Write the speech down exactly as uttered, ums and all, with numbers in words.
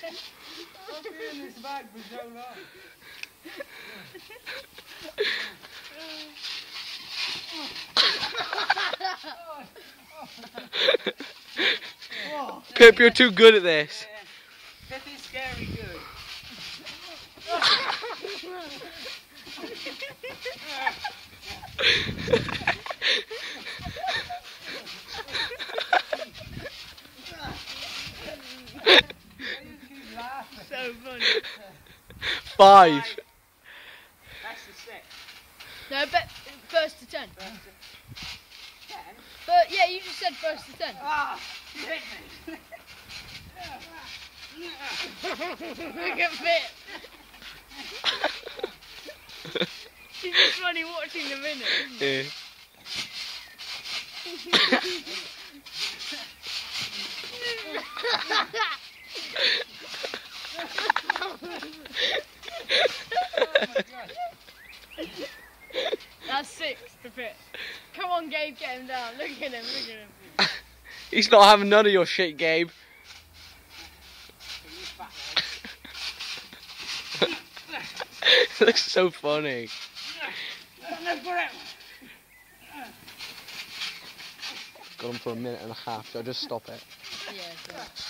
I've been in this bag for so long. Pip, you're too good at this. Pip is scary good. So funny. Five. That's the six. No, but first to ten. Ten? But yeah, you just said first to ten. Ah, you hit me. Look at Pip. She's just funny watching the minute. Yeah. That's six to Pip. Come on, Gabe, get him down. Look at him, look at him. He's not having none of your shit, Gabe. Looks so funny. Got him for a minute and a half, so just stop it. Yeah,